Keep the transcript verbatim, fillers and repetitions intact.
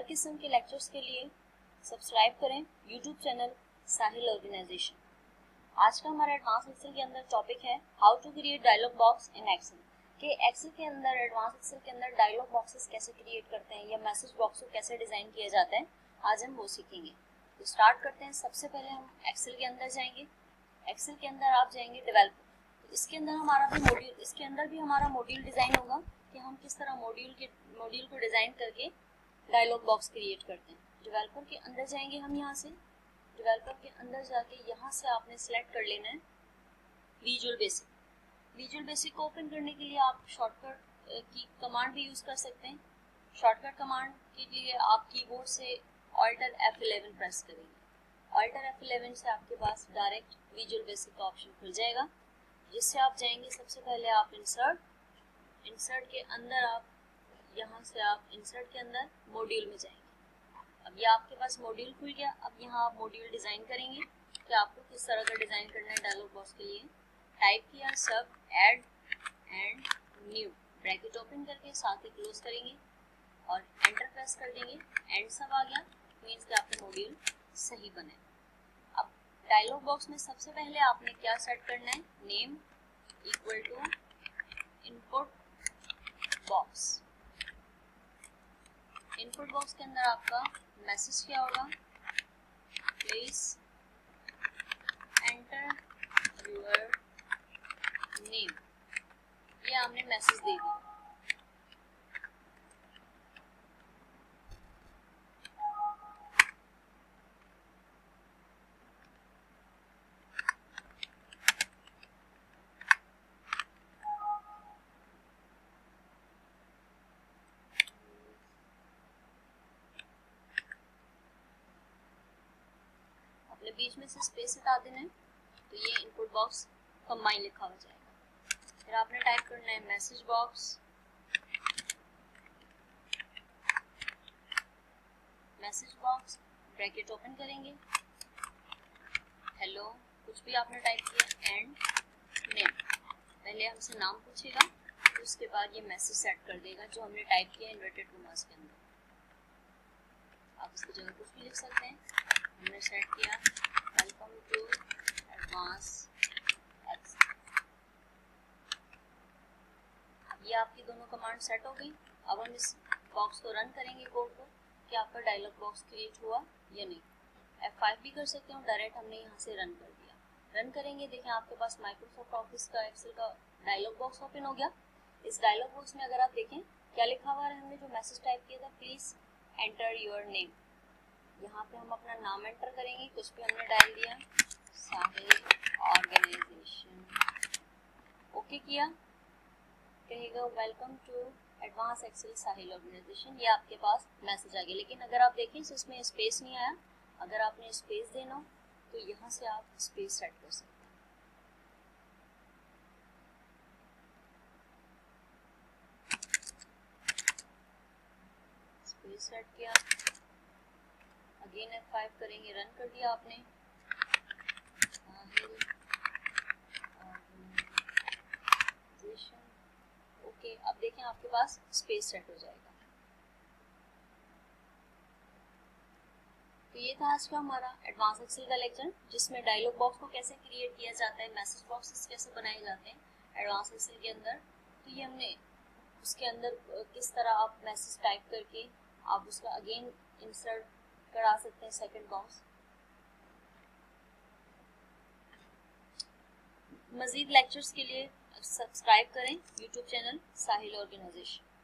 किस्म के लेक्चर्स के लिए सब्सक्राइब करें यूट्यूब चैनल साहिल ऑर्गेनाइजेशन। आज का हमारा एडवांस एक्सेल के अंदर टॉपिक है how to create dialog box in excel. कि एक्सेल के अंदर एडवांस एक्सेल के अंदर डायलॉग बॉक्सेस कैसे क्रिएट करते हैं या मैसेज बॉक्स को कैसे डिजाइन किया जाता है, आज हम वो सीखेंगे। तो स्टार्ट करते हैं। सबसे पहले हम एक्सेल के अंदर जाएंगे। एक्सेल के अंदर आप जाएंगे डेवलपर। इसके अंदर हमारा भी मॉड्यूल इसके अंदर भी हमारा मॉड्यूल डिजाइन होगा कि हम किस तरह मॉड्यूल के मॉड्यूल को डिजाइन करके डायलॉग बॉक्स क्रिएट करते हैं। डेवलपर के अंदर जाएंगे हम। यहाँ से डेवलपर के अंदर जाके यहाँ से आपने सिलेक्ट कर लेना है विजुअल बेसिक। विजुअल बेसिक को ओपन करने के लिए आप शॉर्टकट की कमांड भी यूज कर सकते हैं। शॉर्टकट कमांड के लिए आप कीबोर्ड से ऑल्टर एफ इलेवन प्रेस करेंगे। ऑल्टर एफ इलेवन से आपके पास डायरेक्ट विजुअल बेसिक का ऑप्शन खुल जाएगा, जिससे आप जाएंगे सबसे पहले आप इंसर्ट इंसर्ट के अंदर आप यहाँ से आप इंसर्ट के अंदर मॉड्यूल में जाएंगे। अब ये आपके पास मॉड्यूल खुल गया। अब यहाँ आप मॉड्यूल डिजाइन करेंगे कि आपको किस तरह का डिजाइन करना है डायलॉग बॉक्स के लिए। टाइप किया sub add and new, bracket open करके साथ ही क्लोज करेंगे और एंटर प्रेस कर देंगे। एंड सब आ गया, मीन्स कि आपका मॉड्यूल सही बने। अब डायलॉग बॉक्स में सबसे पहले आपने क्या सेट करना है, name equal to input box. Input box के अंदर आपका मैसेज क्या होगा, प्लीज एंटर योर नेम। ये हमने मैसेज दे दिया। अपने बीच में से स्पेस हटा देना है, तो ये इनपुट बॉक्स कंबाइन लिखा हो जाएगा। फिर आपने टाइप करना है message box, message box bracket open करेंगे, हेलो कुछ भी आपने टाइप किया एंड नेम। पहले हमसे नाम पूछेगा, तो उसके बाद ये मैसेज सेट कर देगा जो हमने टाइप किया इन्वर्टेड कॉमास के अंदर। आप इसकी जगह कुछ भी लिख सकते हैं। हमने सेट किया वेलकम टू एडवांस एक्सेल। ये आपकी दोनों कमांड सेट हो गई। अब हम इस बॉक्स को रन करेंगे, कोड को, कि आपका डायलॉग बॉक्स क्रिएट हुआ या नहीं। एफ फाइव भी कर सकते हो, डायरेक्ट हमने यहाँ से रन कर दिया। रन करेंगे, देखें आपके पास माइक्रोसॉफ्ट ऑफिस का एक्सेल का डायलॉग बॉक्स ओपन हो गया। इस डायलॉग बॉक्स में अगर आप देखें क्या लिखा हुआ है, हमने जो मैसेज टाइप किया था, प्लीज एंटर योर नेम। यहाँ पे हम अपना नाम एंटर करेंगे, कुछ भी हमने डाल दिया, साहिल ऑर्गेनाइजेशन। ओके किया, कहेगा welcome to advance excel Sahil organisation. ये आपके पास मैसेज आ गया। लेकिन अगर आप देखें तो इसमें स्पेस नहीं आया। अगर आपने स्पेस देना हो तो यहाँ से आप स्पेस सेट कर सकते हैं। स्पेस सेट किया, अगेन एफ फाइव करेंगे, रन कर दिया आपने। साहिल ऑर्गेनाइजेशन। ओके, अब देखें आपके पास स्पेस सेट हो जाएगा। तो ये था आज का हमारा एडवांस एक्सेल का लेक्चर, जिसमें डायलॉग बॉक्स को कैसे क्रिएट किया जाता है, मैसेज बॉक्सेस कैसे बनाए जाते हैं एडवांस एक्सेल के अंदर। तो ये हमने उसके अंदर किस तरह आप मैसेज टाइप करके आप उसका अगेन इंसर्ट करा सकते हैं सेकंड बॉक्स। मजीद लेक्चर्स के लिए सब्सक्राइब करें यूट्यूब चैनल साहिल ऑर्गेनाइजेशन।